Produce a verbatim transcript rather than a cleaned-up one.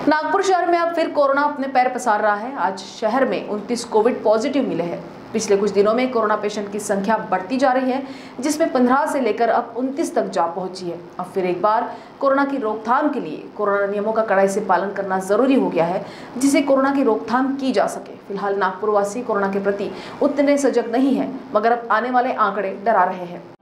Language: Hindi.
नागपुर शहर में अब फिर कोरोना अपने पैर पसार रहा है। आज शहर में उनतीस कोविड पॉजिटिव मिले हैं। पिछले कुछ दिनों में कोरोना पेशेंट की संख्या बढ़ती जा रही है, जिसमें पंद्रह से लेकर अब उनतीस तक जा पहुंची है। अब फिर एक बार कोरोना की रोकथाम के लिए कोरोना नियमों का कड़ाई से पालन करना जरूरी हो गया है, जिससे कोरोना की रोकथाम की जा सके। फिलहाल नागपुर वासी कोरोना के प्रति उतने सजग नहीं है, मगर अब आने वाले आंकड़े डरा रहे हैं।